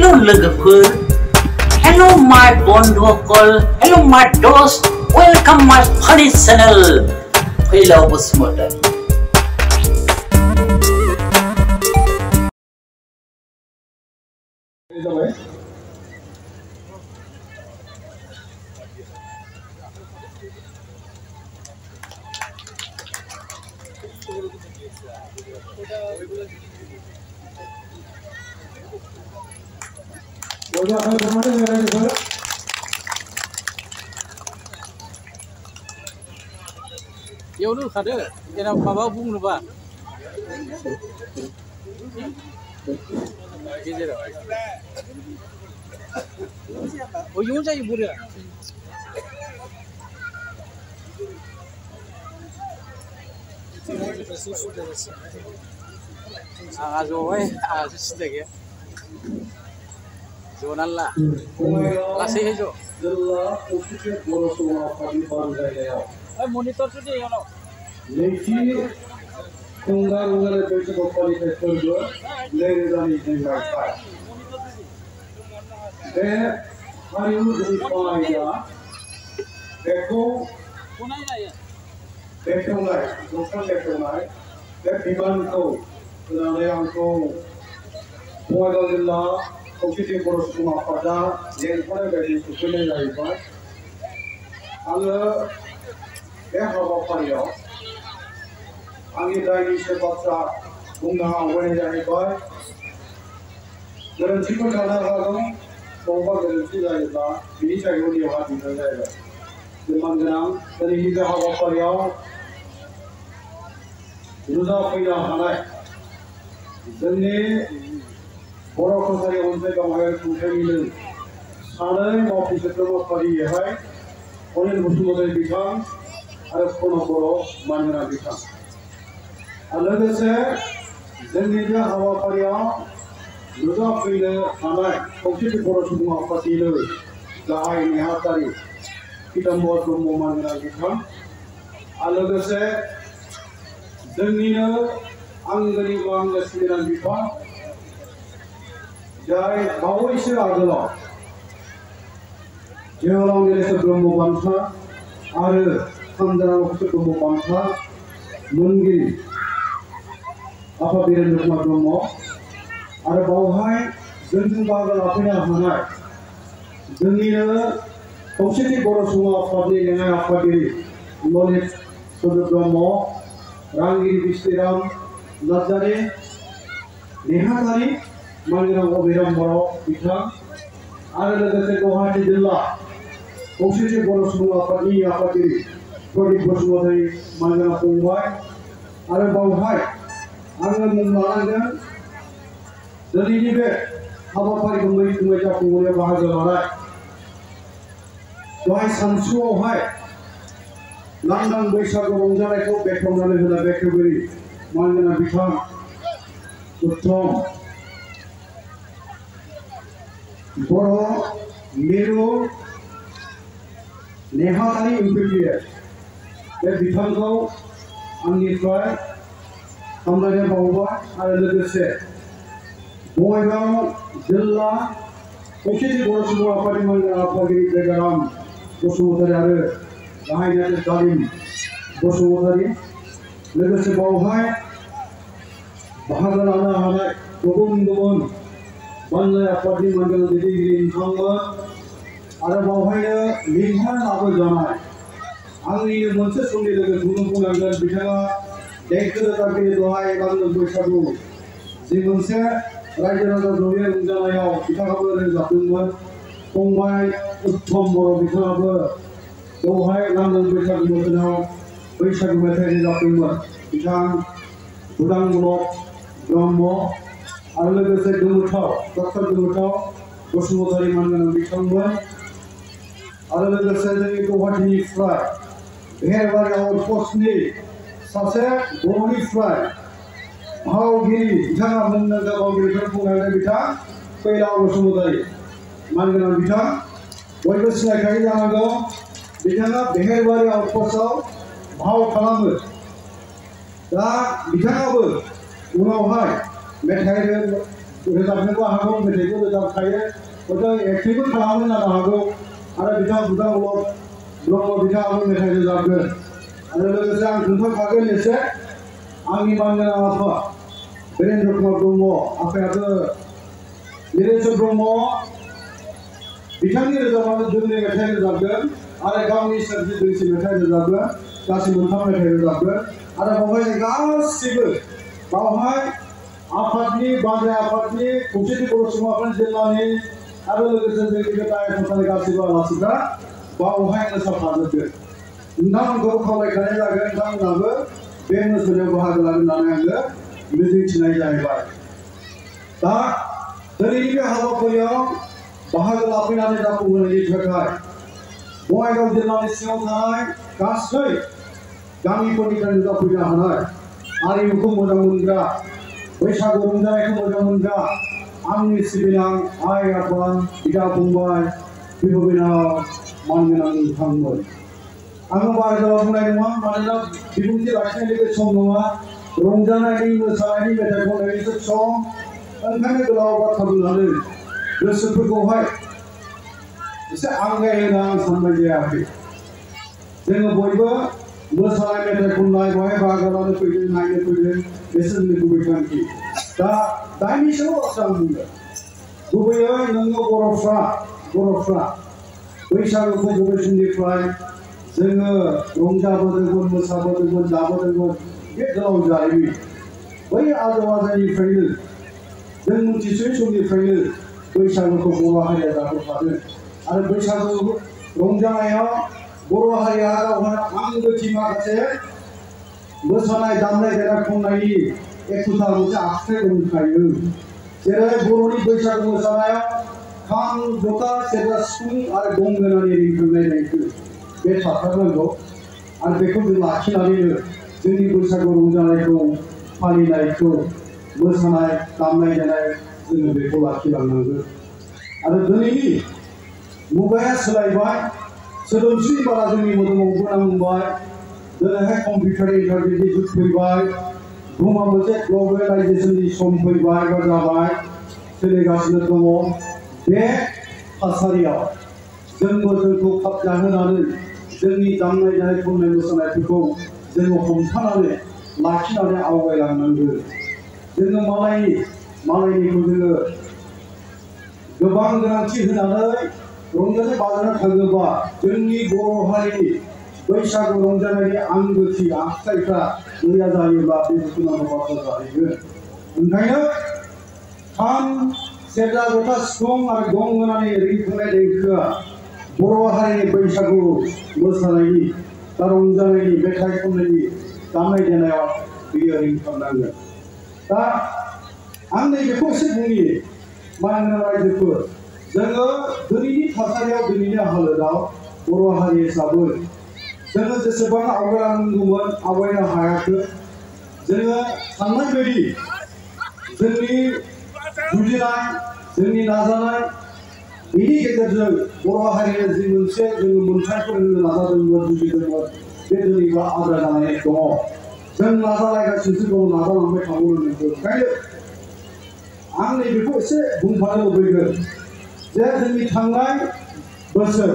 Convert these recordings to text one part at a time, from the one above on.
Hello लोगोफोर, hello my बंधुफोर, hello my दोस्त, welcome my funny channel. फैलाव Basumatary. Yaudah kada, kena bawa bung lupa. Oh, yung saya ibu dia. Azoy, sudah ya. Zonal lah. Kasih aja. Monitor sudah ya no. Leki tunggal itu bopali itu lerezani tinggal. Hari ini jadi pahaya. Dekho. Punai lah ya. Dekho lah, bukan dekho lah. Diban ko, yang ko. Muagalillah, okey boros cuma pada yang pada gaji susunnya lagi pak. Kalau hawa pahaya. Angin dari sebabsa bunga awalnya jadi baik. Dalam cikgu karena kalau bawa gerenti jadi baik, ini saya boleh hati saya. Demandang dari kita hawa payah, rusak payah halai. Jadi borok saya untuk kemahiran tujuan ini. Sana mau pisah terus pagi hai, orang musuh dari bintang, ada pun borok mana bintang. अलग से जंगली हवा परिया लुजा पीले हमारे कोशिश करो सुबह पसीले जहाँ यहाँ तारी कितम बहुत लोग मांगना कितना अलग से जंगली अंगनी मांग सिरण बिपा जाए बावरी से आगला जेवलांग ने से ब्रह्म बांधा आरे संदर्भ से ब्रह्म बांधा मुंगी apa biran rumah rumah, ada bawahai jenjang bagal apa ni hamai, jenjang konsepnya boros semua apa ni dengan apa ni, knowledge sudah rumah, rangi bistiram, nazari, nihari, mana orang biran boros kita, ada lagi Guwahati Jilla, konsepnya boros semua apa ni, produk boros semua dari mana Mumbai, ada bawahai. Angin membalankan dari ini be, apa pari kembali jauh kemudian bahagia larai. Doai sansuo hai, landang besar korongjarai ko bekom nale hula bekebiri, mana bintang, uttom, boro, miru, nehatani imperial, bintang kau, angin fly. Amranya bawa ada legasi. Muagang jilla, okey boros semua apa di mana apa di program bosu tadi ada, lahirnya ada dalim bosu tadi, legasi bawa bahagian anak gubun, bandai apa di mana jadi lingkungan, ada bawahnya lingkungan apa jangan. Angin ini mesti sungguh legasi gunung angin bicara. Dekada tapi doai kalau bersagu, jiwanya raja raja dunia menjalani kita kabar dari Jepun, Mumbai, uttom boro kita kabar, doai London bersagu menjalani bersagu menjalani Jepun, kita budang blok, Brahmo, ada lagi Dumutau, Dokter Dumutau, Bosumotari mana bersagu, ada lagi dari Guwahati Fly, herbar yang post ni. Sase boni fry, how giri, jangan menengah how giri terpungan bita, pelaw bersumudari, mana bita, wajib selesai jangan go, bita behar bari outpost how kalam, dah bita apa, unau hai, metai रोजाबनोबो हागौ मेथाइबो रोजाबखायो हयथ' एक्टिंबो खालामनो जानो हागौ आरो बिथाङा बुदां ब्रह्म बिथाङाबो मेथाइ रोजाबगोन आरो लोगोसे आं खोन्थाखागोन एसे आंनि मानगोनां आफा वीरेन्द्र कुमार ब्रह्म आफायाबो नीलेश्वर ब्रह्म बिथांनि रोजाबानो जोंनि मेथाइ रोजाबगोन आरो गावनि सोरजि दोंसे मेथाइ रोजाबगोन गासै मोनथाम मेथाइ रोजाबगोन आरो बावहाय गासिबो बावहाय आफादनि बांद्राय आफादनि खौसेथि बर' सुबुं आफाद जिल्लानि आरो लोगोसे जोंनि बे दाय फसंथाननि गासैबो आलासिफ्रा बावहाय मोसाफाजोबगोन नोंथांमोनखौ खावलायखानाय जागोन नोंथांमोनाबो बे मोसानायाव बाहागो लागोन होननानै आङो मिजिंथिनाय जाहैबाय दा दिनैनि बे हाबाफारियाव बाहागो लाफैनानै जाफुंहोनायनि थाखाय बङाइगाव जिल्लानि सिङाव थानाय गासै गामिफोरनिफ्राय नुजाफैनो हानाय हारिमुखौ मोजां मोनग्रा बैसागु रंजानायखौ मोजां मोनग्रा आंनि सिबिनां आइ आफा बिदा फंबाय बिब' बिनानाव मानगोनां नोंथांमोन आङो बाहेरायाव बुंनाय नङा मानोना बिबुंथि लाखिनायनि बे सम नङा रंजानायनि मोसानायनि मेथाइ खननायनिसो सम ओंखायनो गोलाव बाथ्रा बुंनानै गोसोफोरखौहाय एसे आंगाय होनो आं साननाय जायाखै जोङो बयबो मोसानाय मेथाइ खननाय बेवहाय बाहागो लानो फैदों नायनो फैदों बे जोंनि गुबै थांखि दा दाइननिसोल' बाथ्रा आं बुंदों गुबैयै नोङो बर'फ्रा बैसागुखौ बबे समनिफ्राय जोङो रंजाबोदोंमोन मोसाबोदोंमोन जाबोदोंमोन बे गोलाव जारिमिन बै आजौ आजैनिफ्रायनो जों मिथिसयै समनिफ्रायनो बैसागुखौ बर' हारिया जाबोफादों आरो बैसागु रंजानायाव बर' हारिया गावहा आंगोथि माखासे मोसानाय दामनाय देनाय खननायनि एखुथा मोनसे आखुथाय दंखायो जेरै बर'नि बैसागु मोसानायाव खाम जथा सेरजा सिफुं आरो गंगोनानि रिंखांनाय देंखो बे थाथारनांगौ आरो बेखौ जों लाखिनानैनो जोंनि बैसागु रंजानायखौ फालिनायखौ मोसानाय दामनाय देनाय जोङो बेखौ लाखिलांनांगोन आरो दिनैनि मुगाया सोलायबाय सोदोमस्रि बारा जोंनि मोदोमाव नांबाय दिनैहाय कम्पिउटार इन्टारनेटनि जुग फैबाय बुहुमा मोनसे ग्लबेलाइजेसननि सम फैबाय बा जाबाय सोलिगासिनो दङ बे थासारियाव जोंबो जोंखौ खाब जाहोनानै जोंनि दामनाय देनाय खननाय मोसानायफोरखौ जोङो हमथानानै लाखिनानै आवगायलांनांगोन जोङो मालायनिखौ जोङो गोबां गोनांथि होनानै रंजानाय बाजाराव थाङोबा जोंनि बर' हारिनि बैसागु रंजानायनि आंगोथि आखुथायफ्रा गैया जायोब्ला बे दुखुनांथाव बाथ्रा जाहैगोन ओंखायनो खाम सेरजा जथा सिफुं आरो गंगोनानि रिंखांनाय देंखोआ बर' हारिनि बैसागु मोसानायनि बा रंजानायनि मेथाइ खननायनि दामनाय देनायाव बियो रिंखांनांगोन दा आं नैबेखौ एसे बुंनि मानगोनां रायजोफोर जोङो दिनैनि थासारियाव दिनैनि हालोदाव बर' हारि हिसाबै जोङो जेसेबां आवगायनांगौमोन आवगायनो हायाखै जोङो साननाय बायदि जोंनि जुजिनाय जोंनि नाजानाय बेनि गेजेरजों बर' हारिया जि मोनसे जोङो मोनथायफोर होनो नाजादोंमोन जुजिदोंमोन बे दिनैबा आद्रा जानानै दङ जों नाजालायगासिनो दङ नाजालांबाय थाबावनांगौ ओंखायनो आं नैबेखौ एसे बुंफानो लुबैगोन जे जोंनि थांनाय बोसोर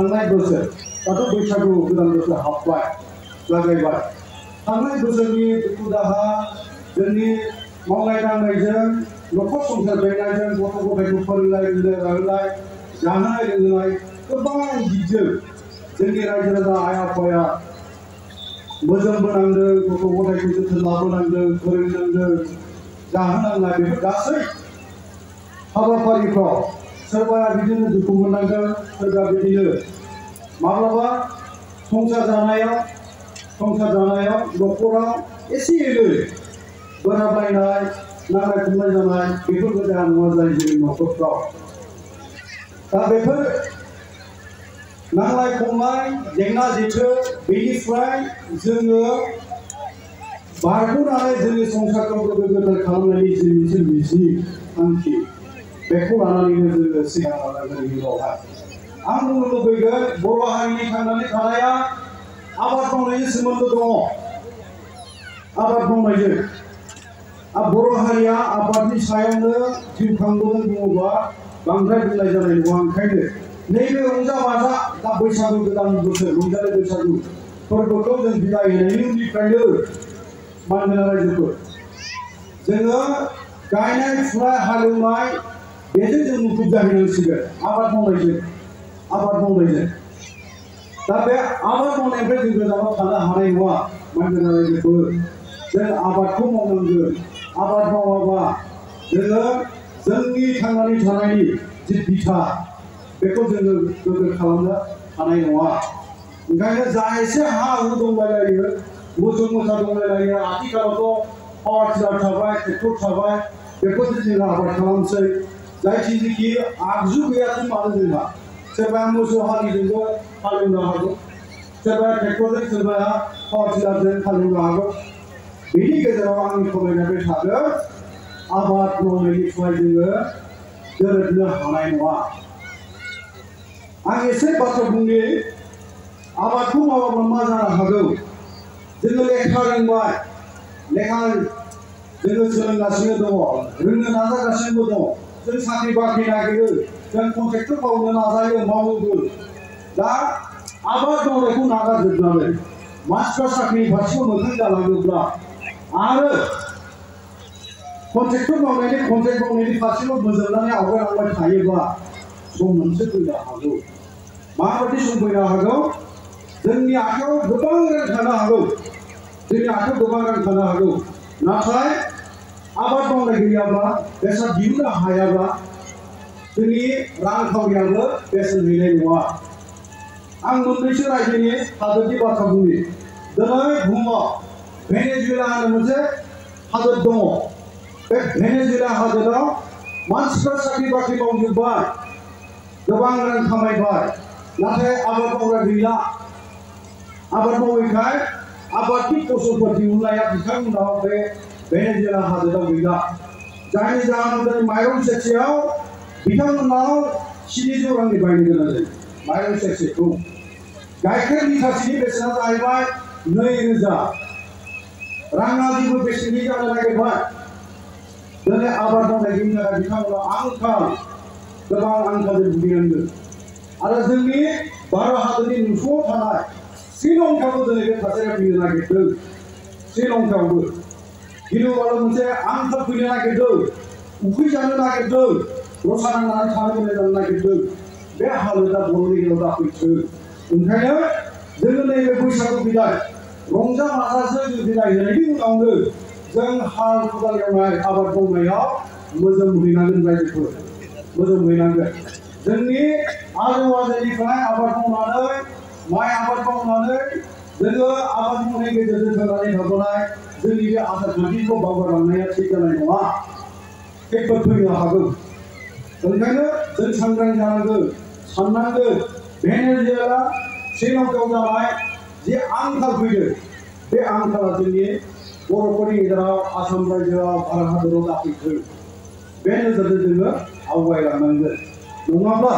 दाथ' बैसागु गोदान बोसोर हाबबाय लागायबाय थांनाय बोसोरनि दुखु दाहा जोंनि मावनाय दांनायजों न'खर संसार बेंनायजों गथ' गथायखौ फोरोंनाय जाहोनाय लोंहोनाय गोबां गिदिर जोंनि रायजो राजा आइ आफाया मोजोमबोनांदों गथ' गथायखौ जोथोन लाबोनांदों फोरोंनांदों जाहोनांनाय बेफोर गासै हाबाफारिफ्राव सोरबाया बिदिनो दुखु मोननांदों सोरबा बिदिनो माब्लाबा संसार जानायाव न'खराव एसे एनै बोराबलायनाय नांलाय खमलाय जानाय बेफोरबो जाया नङा जायो जोंनि न'खरफ्राव दा बेफोर नांलाय खमलाय जेंना जेथो बेनिफ्राय जोङो बारग'नानै जोंनि संसारखौ गोदो गोदाय खालामनायनि जि मोनसे मिजिं थांखि बेखौ लानानैनो जोङो सिगां लानांगोन इयुनावहाय आं बुंनो लुबैगोन बर' हारिनि थांनानै थानाया आबाद मावनायजों सोमोन्दो दङ आबाद मावनायजों बर' हारिया आबादनि सायावनो जिउ खांबोदों बुङोबा बांद्राय बुंनाय जानाय नङा। ओंखायनो नैबे रंजा बाजा दा बैसागु गोदान बोसोर रंजानाय बैसागु फोरबोखौ जों बिदाय होनायनि उननिफ्रायनो मानगोनां रायजोफोर जोङो गायनाय फुनाय हालेवनाय बेजों जों मुखुब जाहैनांसिगोन आबाद मावनायजों दा बे आबाद मावनायनिफ्राय जों गोजानाव थानो हानाय नङा मानगोनां रायजोफोर जों आबादखौ मावनांगोन। आबाद मावाबा जोङो जोंनि थांनानै थानायनि जि बिथा बेखौ जोङो गोग्गो खालामनो हानाय नङा। ओंखायनो जा एसे हा हु दंलायलायो मोसौ मोसा दंलायलायो आथिखालावथ' पावार टिलार थाबाय ट्रेक्टर थाबाय बेफोरजों जोङो आबाद खालामसै जायखिजाया आगजु गैयाथों मानो जोंहा सोरबा मोसौ हालिजोंबो हालेवनो हागौ सोरबा ट्रेक्टरजों सोरबा पावार टिलारजों हालेवनो हागौ। बेनि गेजेराव आंनि खावलायनाय बे थागोन आबाद मावनायनिफ्राय जोङो दोरोदनो हानाय नङा। आं एसे बाथ्रा बुंनि आबादखौ मावाब्ला मा जानो हागौ जोङो लेखा रोंबाय लेखा जोङो सोलोंगासिनो दङ रोंनो नाजागासिनो दङ जों साख्रि बाख्रि नागिरो जों कन्ट्रेक्टर मावनो नाजायो मावोबो दा आबाद मावनायखौ नागारजोबनानै मानसिफ्रा साख्रि फारसेयाव मोखां जालाङोब्ला आरो कन्ट्रेक्ट मावनायनि फारसेल' मोजोमनानै आवगायलांबाय थायोब्ला सम मोनसे फैनो हागौ। माबायदि सम फैनो हागौ जोंनि आखायाव गोबां रां थानो हागौ नाथाय आबाद मावनाय गैयाब्ला बेसाद दिहुननो हायाब्ला जोंनि रांखावरियाबो बेसेन गैनाय नङा। आं मोननैसो रायजोनि हादोरनि बाथ्रा बुंनि दिनै बुहुमाव भेनेजुवेला होननाय मोनसे हादोर दङ। बे भेनेजुवेला हादोराव मानसिफ्रा साख्रि बाख्रि मावजोब्बाय गोबां रां खामायबाय नाथाय आबाद मावग्रा गैला। आबाद मावैखाय आबादनि फसलफोर दिहुननाया बिथांमोनाव बे भेनेजुवेला हादोराव गैला जायनि जाहोनाव दिनै माइरं सेरसेयाव बिथांमोनाव 700 रांनि बायनो गोनां जायो माइरं सेरसेखौ। गाइखेर लिटारसेनि बेसेना जाहैबाय 2000 राङा जेबो बेसेननि जानो नागिरबाय। दिनै आबाद मावनायनि थाखाय बिथांमोना गोबां आंखालजों भुगिनांदों आरो जोंनि भारत हादरनि नुसुङाव थानाय श्रीलंकायावबो दिनै बे थासारिया फैनो नागिरदों। श्रीलंकायावबो गिलु बालु मोनसे आंखाल फैनो नागिरदों उखैजानो नागिरदों रसा नांनानै थानो गोनां जानो नागिरदों। बे हालोदा बर'नि गेजेराव दाफैथों। ओंखायनो जोङो नैबे बैसागु बिदाय रंजा बाजाजों जों बिदाय होनायनि उनावनो जों हाल खदाल एवनाय आबाद मावनायाव मोजोम हैनांगोन रायजोफोर मोजोम हैनांगोन। जोंनि आजौ आजैनिफ्राय आबाद मावनानै माइ आबाद मावनानै जोङो आबाद मावनायनि गेजेरजों थांनानै थाबोनाय जोंनि बे आसार खान्थिखौ बावगारलांनाया थिग जानाय नङा खैफोद फैनो हागौ। ओंखायनो जों सांग्रां जानांगोन साननांगोन भेनेजुवेला श्रीलंकायाव जानाय जे आंखाल फैदों बे आंखाला जोंनि बर'फोरनि गेजेराव आसाम रायजोआव भारत हादराव दाफैथों बे नोजोरजों जोङो आवगायलांनांगोन। नङाब्ला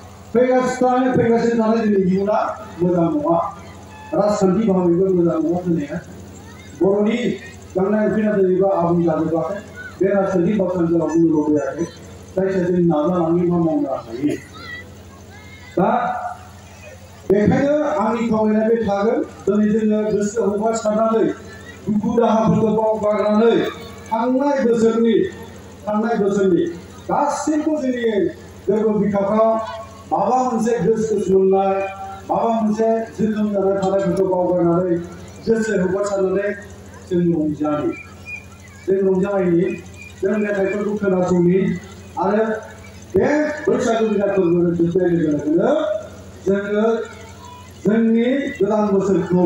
फैगासिनो थानाय जोंनि इयुना मोजां नङा राजखान्थि भाबैबो मोजां नङा होननाया बर'नि गांनाय उखैनाय दिनैबा आबुं जाजोबाखै बे राजखान्थि बाथ्राफोराव बुंनो लुबैयाखै जायखिया जों नाजानानै मा मावनो हायो। दा बेखायनो आंनि खावलायनाया बे थागोन दिनै जोङो गोसो हगारसारनानै दुखु दाहाफोरखौ बावगारनानै थांनाय बोसोरनि गासैबो जोंनि गोरबो बिखाफ्राव माबा मोनसे गोसो मोननाय माबा मोनसे जोखोम जानानै थानायफोरखौ बावगारनानै गोसो हगारसारनानै जों रंजानायनि जों मेथाइफोरखौ खोनासंनि आरो बे बैसागु बिदाय फोरबो जोबनाय लोगो लोगोनो जोङो जोंनि गोदान बोसोरखौ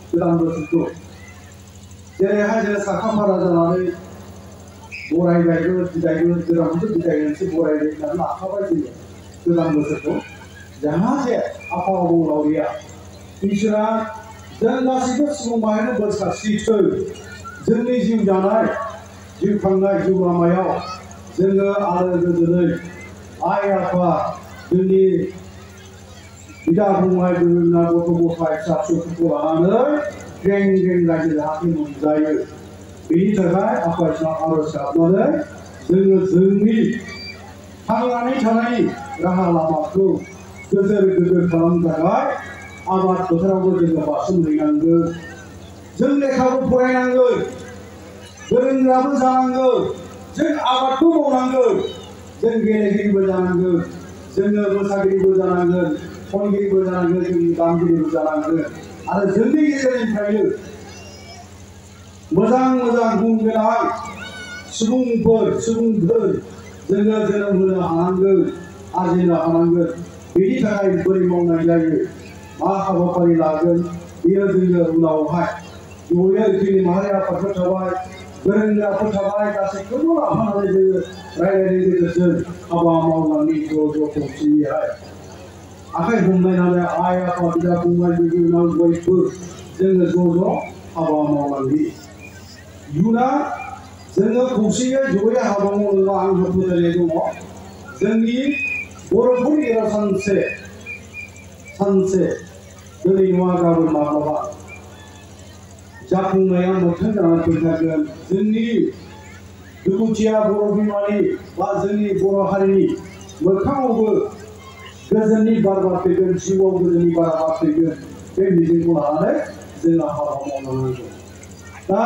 जेरैहाय जों साखाफारा जानानै बरायबायबो बिदायबो गोदान बोसोर बिदाय होनोसै बरायबाय होननानै लाखाबाय जोङो गोदान बोसोरखौ जाहाथे आफा अबंलावरिया इसोरा जों गासैबो सुबुं माहारिनो बोर सारस्रिथों जोंनि जिउ दानाय जिउ खांनाय जिउ लामायाव जोङो आलो गोजोनै आइ आफा जोंनि बिदा फंबाय बिमा गथ' गथाय फिसा फिसौफोरखौ लानानै ग्रें ग्रें रायजो जाहाथे मोनजायो बेनि थाखाय आफा इसोरनाव आरज गाबनानै जोङो जोंनि थांनानै थानायनि राहा लामाखौ गोजोर गोजोर खालामनो थाखाय आबाद फोथारावबो जोङो बारसोमहैनांगोन। जों लेखाबो फरायनांगोन, गोरोंग्राबो जानांगोन, जों आबादबो मावनांगोन, जों गेलेगिरिबो जानांगोन, जोङो मोसागिरिबो जानांगोन, खनगिरिबो जानांगोन, जोंनि दामगिरिबो जानांगोन आरो जोंनि गेजेरनिफ्रायनो मोजां मोजां गुन गोनां सुबुंफोर सुबुंफोर जोङो जोनोम होनो हानांगोन, आरजिनो हानांगोन। बेनि थाखाय बोरै मावनाय जायो, मा हाबाफारि लागोन, बेयो जोङो उनावहाय जयै जोंनि माहारि आफादफोर थाबाय, गोरोंग्राफोर थाबाय, गासैखौबो लाफानानै जोङो रायज्लायनायनि गेजेरजों हाबा मावलांनि ज' ज' खौसेयैहाय आखाइ हमलायनानै आइ आफा बिदा फंबाय बिब' बिनानाव बयबो जोङो ज' ज' हाबा मावलांनि। इयुना जोङो खौसेयै जयै हाबा मावोब्ला आंहा फोथायनाय दङ जोंनि बर'फोरनि गेजेराव सानसे दिनै नङा गाबोन माब्लाबा जाफुंनाया मोगथां जानानै फैथारगोन। जोंनि दुखुथिया बर' बिमानि बा जोंनि बर' हारिनि मोखाङावबो गोजोननि बार बारफैगोन, जिउआव गोजोननि बार बारफैगोन। बे मिजिंखौ लानानै जोङो हाबा मावनांगौ। दा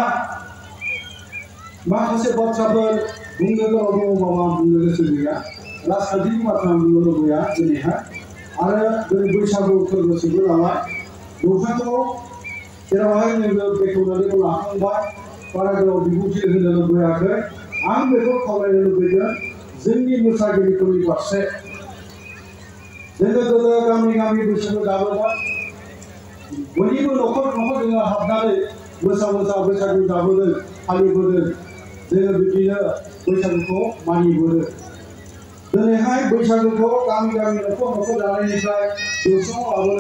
माखासे बाथ्राफोर बुंनो गोनां दङब्लाबो आं बुंनो गोसो गैया, राजखान्थिनि बाथ्रा बुंनो लुबैया दिनैहाय। आरो दिनै बैसागु फोरबोसिमबो नालाय नोंथांखौ जेरावहाय जोङो बेखेवनानै लाखांबाय, बारा गोलाव बिबुंथि होनो लुबैयाखै। आं बेखौ खावलायनो लुबैदों जोंनि मोसागिरिफोरनि फारसे। जोङो गोदो गामि गामि बैसागु जाबोबाय, बयनिबो न'खर न'खर जोङो हाबनानै मोसा बैसागु जाबोदों, फालिबोदों। जोङो बिदिनो बैसागुखौ मानिबोदों। दिनैहाय बैसागुखौ गामि गामि न'खर न'खर जानायनिफ्राय जौस्राङाव लाबोनो